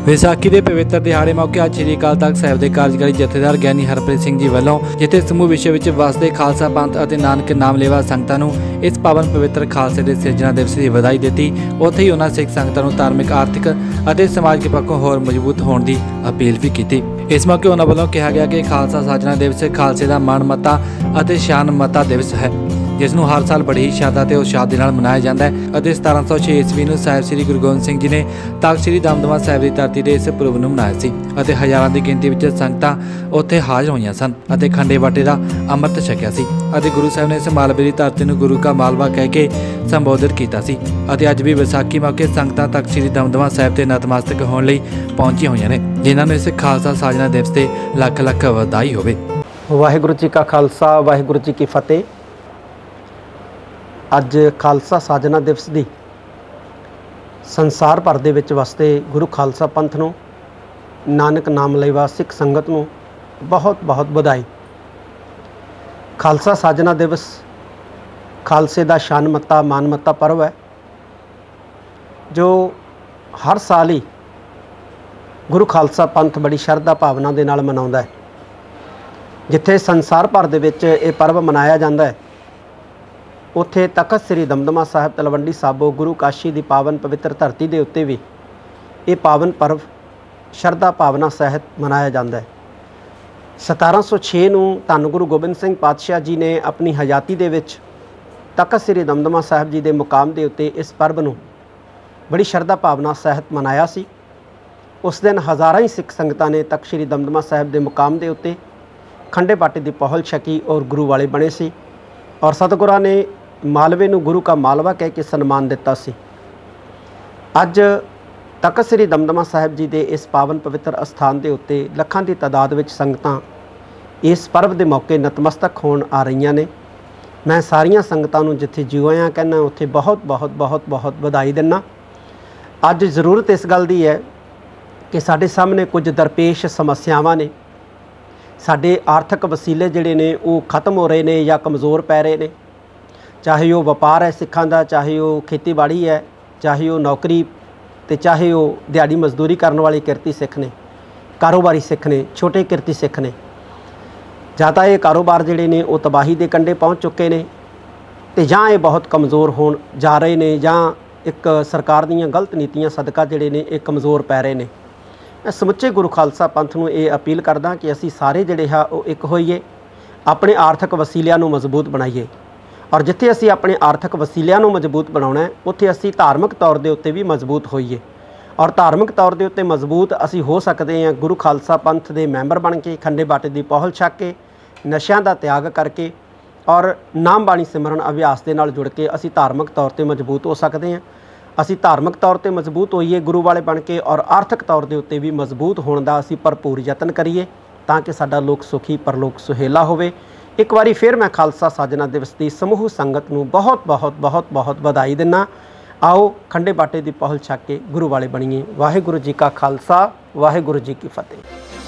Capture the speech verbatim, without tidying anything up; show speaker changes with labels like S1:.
S1: विसाखी के पवित्र दिहाड़े मौके अज श्री अकाल तख्त साहिब के कार्यकारी जथेदार ज्ञानी हरप्रीत सिंह जी वालों जिथे समूह विश्व में वसदे खालसा पंथ और नानक नामलेवा संगतां नूं इस पावन पवित्र खालसे के सिरजना दिवस की बधाई दी। उत्थे ही उन्होंने सिख संगतां नूं धार्मिक आर्थिक और समाज के पक्षों होर मजबूत होने की अपील भी की। इस मौके उन्होंने वालों कहा गया कि खालसा साजना दिवस खालसे का माणमत्ता और शानमत्ता दिवस है जिसनों हर साल बड़ी ही श्रद्धा ते उत्साह दे नाल मनाया जाता है। सतारह सौ छे ईस्वी में साहिब श्री गुरु गोबिंद सिंह जी ने तख्त श्री दमदमा साहिब की धरती से इस पुरब नूं मनाया सी अते हज़ारां की गिनती में संगतां उत्थे हाज़र होईयां सन अते खंडे बाटे का अमृत छकिया सी अते गुरु साहिब ने इस मालवे की धरती नूं गुरु का मालवा कह के संबोधित किया सी अते अज भी विसाखी मौके संगतां तख्त श्री दमदमा साहिब ते नतमस्तक होने लई पहुंचियां होईयां ने जिन्हां नूं इस खालसा साजना दिवस ते लख लख वधाई होवे।
S2: वाहिगुरू जी का खालसा वाहिगुरू जी की फतेह। अज खालसा साजना दिवस की संसार भर दे विच वसदे गुरु खालसा पंथ नूं नानक नामलेवा सिख संगत नूं बहुत बहुत बधाई। खालसा साजना दिवस खालसे दा शानमत्ता मानमत्ता पर्व है जो हर साल ही गुरु खालसा पंथ बड़ी शरधा भावना दे नाल मनाउंदा है। जिथे संसार भर दे विच ये पर्व मनाया जाता है उत्थे तख्त श्री दमदमा साहिब तलवंडी साबो गुरु काशी की पावन पवित्र धरती के उत्ते भी ये पावन पर्व शरधा भावना सहित मनाया जाता है। सतारह सौ छे नूं धन गुरु गोबिंद सिंह पातशाह जी ने अपनी हयाती दे विच तख्त श्री दमदमा साहिब जी के मुकाम के उत्ते इस पर्व नूं बड़ी शरधा भावना सहित मनाया सी। उस दिन हज़ारां ही सिख संगतां ने तख्त श्री दमदमा साहिब के मुकाम के उत्ते खंडे बाटे की पहल छकी और गुरु वाले बने सी और सतगुरां ने मालवे नूं गुरु का मालवा कह के सन्मान दिता सी। अज तख्त श्री दमदमा साहिब जी के इस पावन पवित्र अस्थान के उत्ते लखां की तादाद विच संगतां इस पर्व के मौके नतमस्तक होण आ रहीआं ने। मैं सारियां संगतां नूं जिथे जीओ आयां कहना उत्थे बहुत बहुत बहुत बहुत बधाई दिना। अज जरूरत इस गल दी है कि साडे सामने कुछ दरपेश समस्यावां ने, साडे आर्थिक वसीले जिहड़े ने वो खत्म हो रहे ने या कमज़ोर पै रहे ने। चाहे वो व्यापार है सिखां दा, चाहे वो खेतीबाड़ी है, चाहे वो नौकरी ते चाहे वो दिहाड़ी मजदूरी करने वाले किरती सिख ने, कारोबारी सिख ने, छोटे किरती सिख ने। जां तां ये कारोबार जिहड़े ने वो तबाही दे कंढे पहुँच चुके ने ते जां ये बहुत कमज़ोर होण जा रहे ने जां एक सरकार दीयां गलत नीतियां सदका जिहड़े ने ये कमज़ोर पै रहे ने। मैं समुचे गुरु खालसा पंथ नूं ये अपील करदा कि असी सारे जिहड़े हा वो एक होईए, अपने आर्थिक वसीलियां नूं मजबूत बनाईए और जिथे असी अपने आर्थिक वसीलियां नूं मजबूत बनाउणा है उत्थे असी धार्मिक तौर दे उत्ते भी मजबूत होईए और धार्मिक तौर दे उत्ते मजबूत असी हो सकते हैं गुरु खालसा पंथ दे मैंबर बन के खंडे बाटे की पहल छक के नशियां दा त्याग करके और नाम बाणी सिमरन अभ्यास दे नाल जुड़ के असी धार्मिक तौर ते मजबूत हो सकते हैं। असी धार्मिक तौर ते मजबूत होईए गुरु वाले बन के और आर्थिक तौर दे उत्ते भी मजबूत होने का असी भरपूर यतन करिए ताकि साडा लोक सुखी परलोक सुहेला होवे। एक बारी फिर मैं खालसा साजना दिवस की समूह संगत नूं बहुत बहुत बहुत बहुत बधाई दिना। आओ खंडे बाटे की पहल छक के गुरु वाले बणीए। वाहिगुरू जी का खालसा वाहिगुरू जी की फतेह।